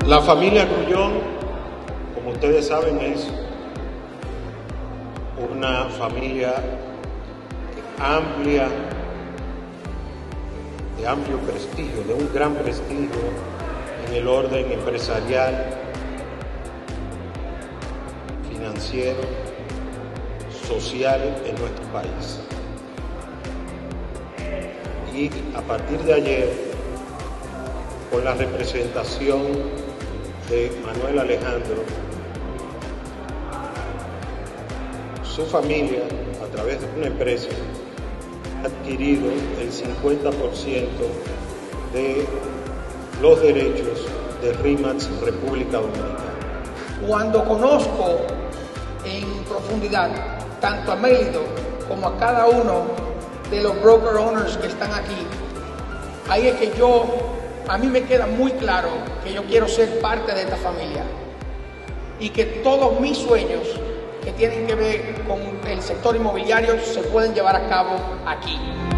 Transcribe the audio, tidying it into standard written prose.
La familia Grullón, como ustedes saben, es una familia amplia, de amplio prestigio, de un gran prestigio en el orden empresarial, financiero, social en nuestro país. Y a partir de ayer, con la representación de Manuel Alejandro, su familia, a través de una empresa, ha adquirido el 50% de los derechos de RE/MAX República Dominicana. Cuando conozco en profundidad tanto a Mélido como a cada uno de los broker owners que están aquí, ahí es que a mí me queda muy claro que yo quiero ser parte de esta familia y que todos mis sueños que tienen que ver con el sector inmobiliario se pueden llevar a cabo aquí.